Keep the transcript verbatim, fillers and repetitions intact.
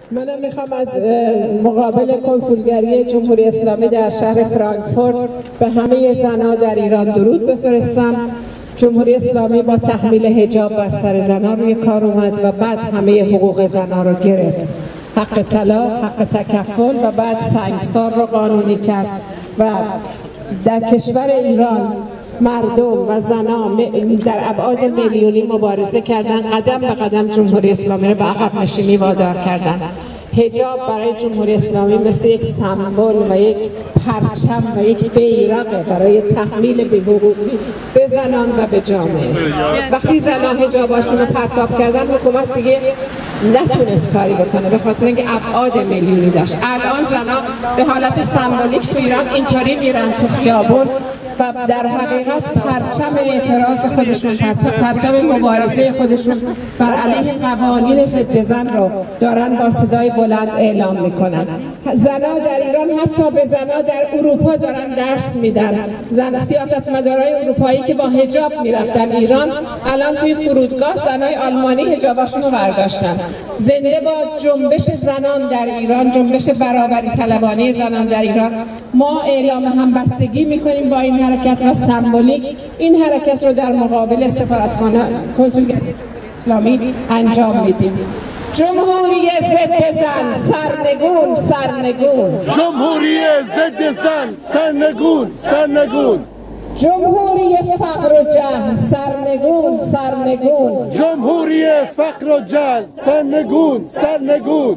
منم میخوام از مقابل کنسولگری جمهوری اسلامی در شهر فرانکفورت به همه زنها در ایران درود بفرستم. جمهوری اسلامی با تحمیل حجاب بر سر زنها روی کار اومد و بعد همه حقوق زنها رو گرفت. حق طلاق، حق تکفل و بعد سنگسار رو قانونی کرد و در کشور ایران مردم و زنان در ابعاد میلیونی مبارزه کردند، قدم به قدم جمهوری اسلامی را به عقب نشینی وادار کردند. حجاب برای جمهوری اسلامی مثل یک سمبل و یک پرچم و یک بیرق برای تحمیل بی‌حقوقی به زنان و به جامعه. وقتی زنان حجاباشون رو پرتاب کردن، حکومت دیگه نتونست کاری بکنه به خاطر اینکه ابعاد میلیونی داشت. الان زنان به حالت سمبولیک تو ایران اینطوری میرن تو خیابون و در حقیقت پرچم اعتراض خودشون، پرچم مبارزه خودشون بر علیه قوانین ضد زن رو دارن با صدای بلند اعلام میکنن. زنها در ایران حتی به زنها در اروپا دارن درس میدن. زن سیاستمدارای اروپایی که با حجاب میرفتن ایران، الان توی فرودگاه زنهای آلمانی حجاباشون رو برداشتن. زنده باد جنبش زنان در ایران، جنبش برابری طلبانه زنان در ایران. ما اعلام همبستگی میکنیم با این حرکت و سمبولیک این حرکت رو در مقابل سفارتخانه کنسولگری اسلامی انجام میدیم. جمهوری ضد زن سرنگون سرنگون، جمهوری ضد زن سرنگون سرنگون، جمهوری فقر و جهل سرنگون سرنگون، جمهوری فقر و جهل سرنگون سرنگون.